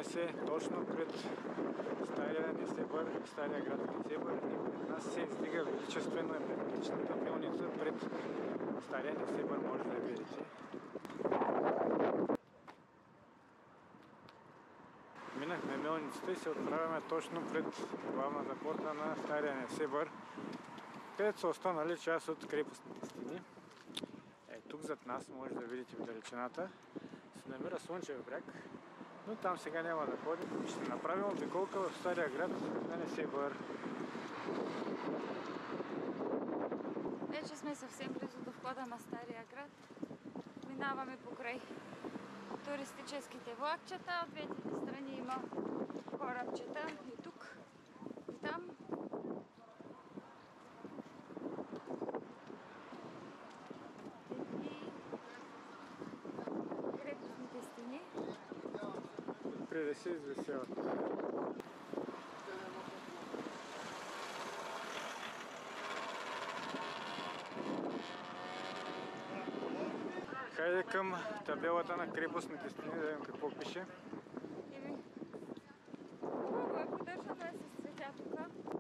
Намираме се точно пред стария Несебър, стария град Несебър и пред нас се издига величествено емблематичната мелница пред стария Несебър, може да я видите. Минахме мелницата и се отправяме точно пред главната порта на стария Несебър, където са останали част от крепостните стени. Тук зад нас може да видите в далечината се намира Слънчев бряг, но там сега няма да ходим. Ще направим обиколка в стария град на Несебър. Вече сме съвсем близо до входа на стария град. Минаваме покрай туристическите влакчета. От двете страни има корабчета и тук, и там. И крепостните стени. Преди да се извеселят. Хайде към табелата на крепостните стени, да видим какво пише. Хубаво е, поддържано е с цветя тук.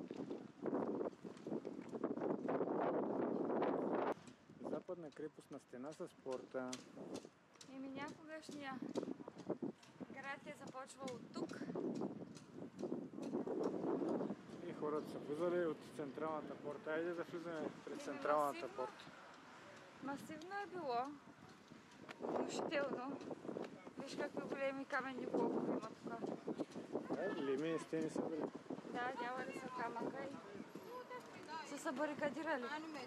Западна крепостна стена с порта. Някогашния град е започвал от тук. И хората са влизали от централната порта. Айде да влизаме пред централната порта. Масивно е било. Внушително. Виж какви големи каменни блокове има тук. Големи стени са били. Да, дявали са камъка и са се барикадирали.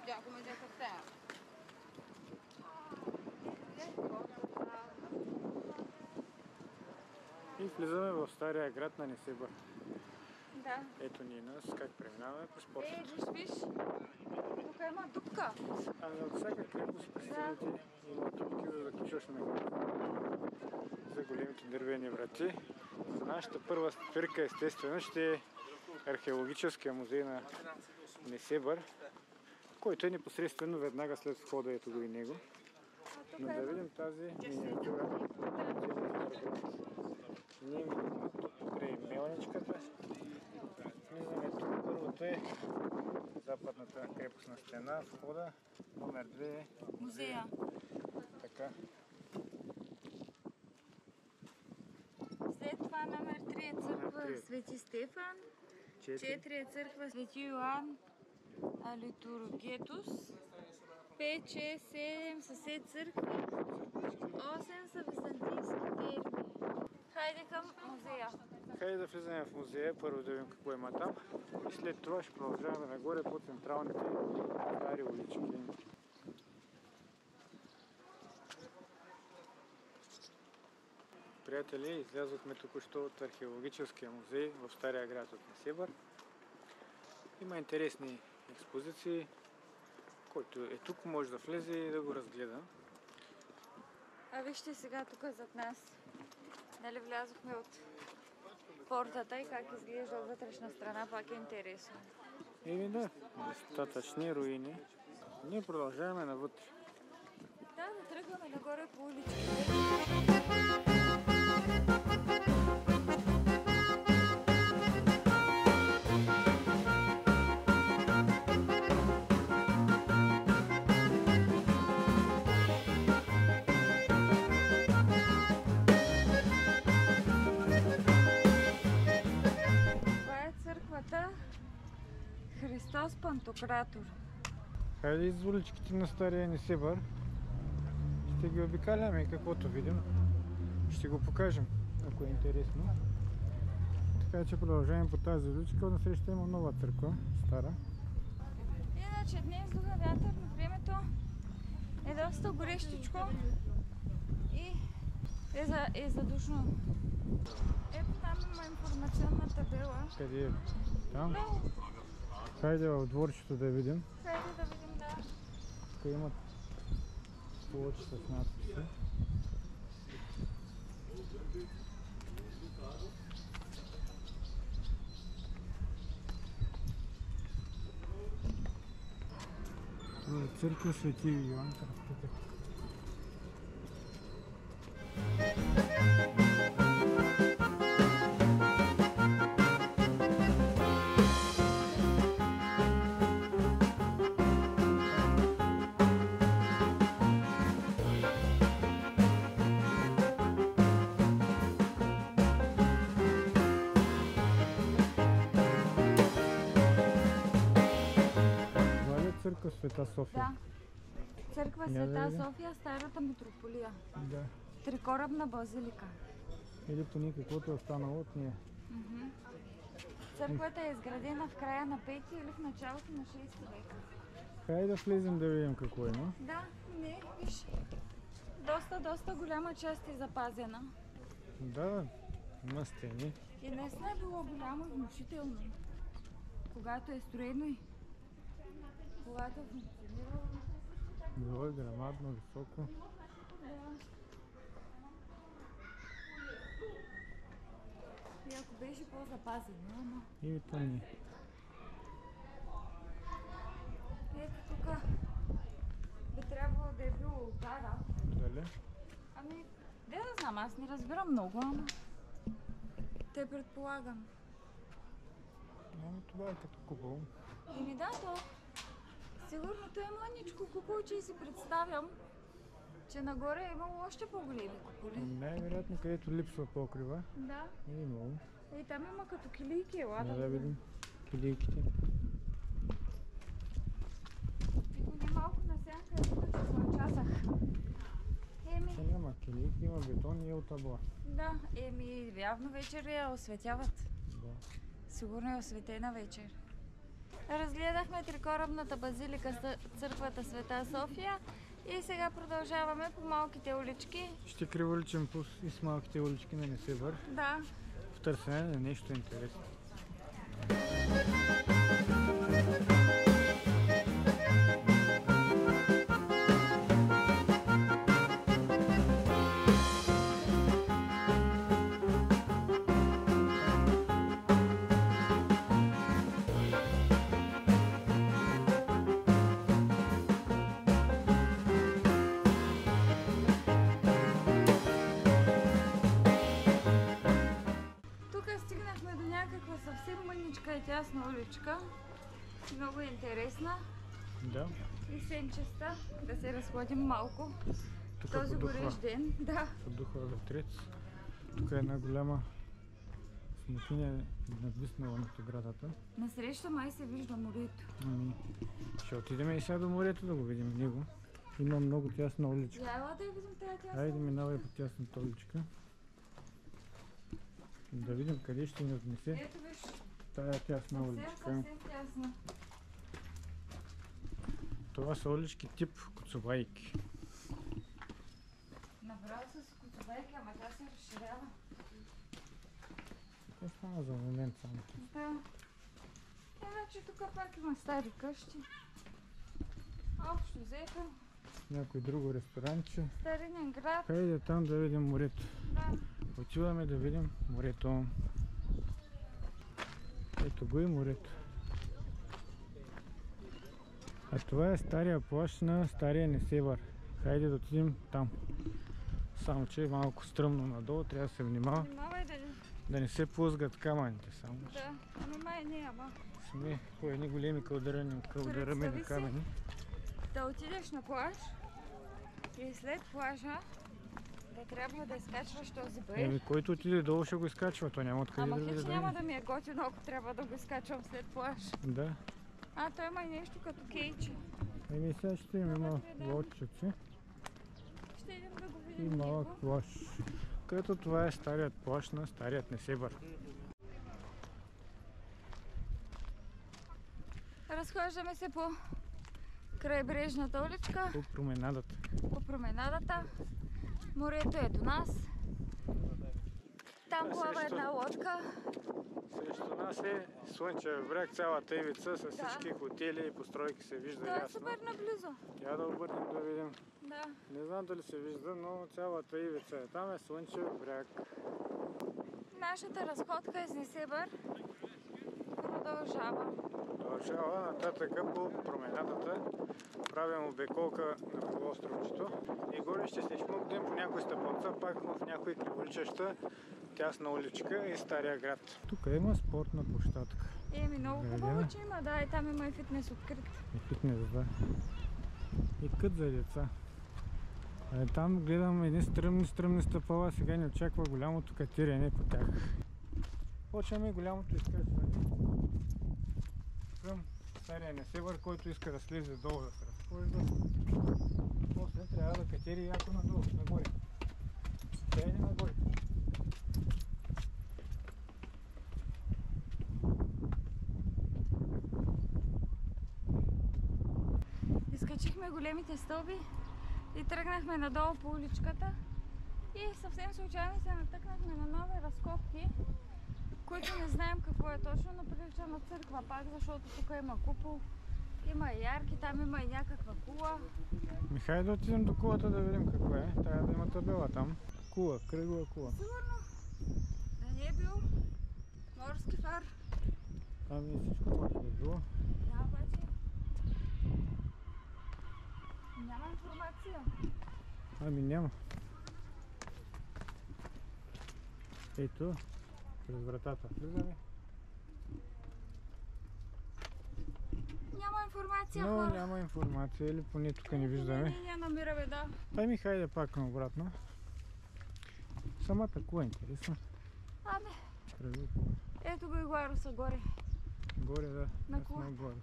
И влизаме в стария град на Несебър. Да. Ето ни нас, как преминаваме през портата. Виж, тук има дупка. Ами от всяка крепост през стените има дупки, за да качваш нагоре. За големите дървени врати. Нашата първа спирка естествено ще е археологическия музей на Несебър, който е непосредствено веднага след входа, ето го и него. Но да видим тази миниатюра. Ние минахме тук покрай мелничката. Влизаме тук. Първото е западната крепостна стена, входа. Номер 2 е музея. Така. След това номер 3 е църква Свети Стефан. 4 е църква Свети Йоан Алитургетус. 5, 6, 7 са се църкви. 8 са византийски терми. Хайде към музея. Хайде да влизаме в музея, първо да видим какво има там. И след това ще продължаваме нагоре по централните стари улички. Приятели, излязохме току-що от археологическия музей в стария град от Несебър. Има интересни експозиции. Който е тук, може да влезе и да го разгледа. А вижте сега тук зад нас. Нали влязохме от портата и как изглежда от вътрешна страна, пак е интересно. Еми да, достатъчни руини. Ние продължаваме навътре. Да, да тръгваме нагоре по улиците. Христос Пантократор. Хайде из уличките на стария Несебър. Ще ги обикаляме и каквото видим. Ще го покажем, ако е интересно. Така че продължаваме по тази уличка. Насреща има нова църква, стара. Иначе днес духа вятър, но времето е доста горещичко и е задушно. Ето там има информационна табела. Къде е? Там? Хайде в дворчето да видим. Хайде да видим, да. Тук имат плочи с надписи. Църква Свети Йоан Кръстител. Света София. Да. Църква Я да Света видя. София, старата митрополия. Да. Трикорабна базилика. Или поне каквото е останало от нея. Църквата е изградена в края на 5 или в началото на 6 век. Хайде да влезем да видим какво има. Да, не, виж. Доста голяма част е запазена. Да, има стени. И наистина е било голямо и внушително. Когато е строено и когато е функционирало. Било е грамадно, високо. И ако беше по-запазено, ама... И то не. Ето тук би трябвало да е било олтара. Дали? Ами, де да знам, аз не разбирам много, ама... Те предполагам. Ами това е като купол. Еми да, то... Сигурно то е мъничко куполче и си представям, че нагоре е имало още по-големи куполи. Най-вероятно където липсва покрива. Да. И имало. И там има като килийки, ела Да видим килийките. И малко на сянка е тук, че слънчасах. Еми, Няма килийки, има бетон и е от табла. да, еми, явно вечер я осветяват. Да. Сигурно е осветена вечер. Разгледахме трикорабната базилика, църквата Света София и сега продължаваме по малките улички. Ще криволичим и с малките улички на Несебър Да. в търсене на нещо интересно. Съвсем мъничка и тясна уличка. Много интересна. Да. И сенчеста. Да се разходим малко. Тук Този горещ ден. Да. Подухва ветрец. Тук е една голяма смокиня надвиснала над оградата. Насреща май се вижда морето. Ами, ще отидем и сега до морето да го видим него. Има много тясна уличка. Ела да я видим тази тясна. Хайде минавай по тясната уличка. Да видим къде ще ни отнесе Ето виж. тая тясна уличка. Съвсем тясна. Това са улички тип Коцубайки. Направо с Коцубайки, ама тя се разширява. Това стана за момент само. Да. Иначе тук пак има стари къщи. Общо взето. Някой друго ресторанче. Старинен град. Хайде там да видим морето. Да. Отиваме да видим морето. Ето го и морето. А това е стария плаж на стария Несебър. Хайде да отидем там. Само че е малко стръмно надолу, трябва да се внимава. Внимавай Да не се плъзгат камъните само. Да, ами май не, ама. Сме по едни големи кълдърами камъни. Да отидеш на плаж и след плажа да трябва да изкачваш този бейдж. Еми, който отиде долу ще го изкачва, то няма откъде Ама да види. хич няма да ми е готино, ако трябва да го изкачвам след плаж. Да. А, той има и нещо като кейче. Еми, сега ще има Добре, да. лодчици Ще идем да го и видим малък него. плаж. Където това е старият плаж на старият Несебър. Разхождаме се по крайбрежната уличка, По променадата. по променадата. Морето е до нас. Там плава една лодка. Срещу нас е Слънчев бряг, цялата ивица с всички хотели и постройки се вижда Това е ясно. супер наблизо. Тя да обърнем да видим. Да. Не знам дали се вижда, но цялата ивица е. Там е Слънчев бряг. Нашата разходка из Несебър продължава. Продължава нататъка по променадата. Правим обиколка на полуостровчето и горе ще се шмукнем по някой стъпалца, пак в някой криволичеща тясна уличка и стария град. Тук има спортна площадка. Еми, много хубаво, че има, да, и там има и фитнес открит. И фитнес, да. И кът за деца. Там гледам едни стръмни стъпала, сега ни очаква голямото катерене по тях. Почваме голямото изкачване към стария Несебър, който иска да слезе долу да се разхожда. После трябва да катери яко надолу, нагоре. Тя иде нагоре. Изкачихме големите стълби и тръгнахме надолу по уличката и съвсем случайно се натъкнахме на нови разкопки, които не знаем какво е точно, но прилича на църква пак, защото тук има купол, има и ярки, там има и някаква кула. Михай да отидем до кулата да видим какво е. Тая да има табела там. Кула, кръгла кула. Сигурно да не е бил морски фар. Там е всичко може да е било. Да, обаче няма информация. Ами няма. Ето, през вратата влизаме. Няма информация, Но хора. няма информация, или поне тук не виждаме. Ние я намираме, да. Ами хайде пак на обратно. Самата кула е интересна. Ами, Кръгла кула. ето го и Гларуса горе. Горе, да. На Аз кула. сме горе.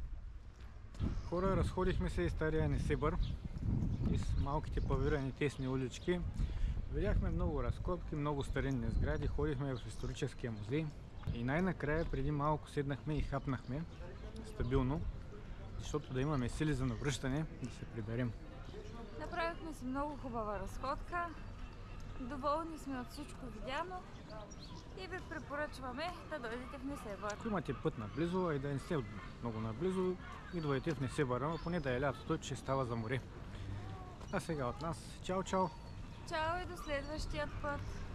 Хора, разходихме се из стария Несебър, из малките павирани тесни улички. Видяхме много разкопки, много старинни сгради, ходихме в историческия музей и най-накрая преди малко седнахме и хапнахме стабилно, защото да имаме сили за навръщане, да се приберем. Направихме си много хубава разходка. Доволни сме от всичко видяно и ви препоръчваме да дойдете в Несебър. Ако имате път наблизо, а и да не сте много наблизо, идвайте в Несебър, но поне да е лятото, че става за море. А сега от нас, чао, чао! Чао и до следващия път!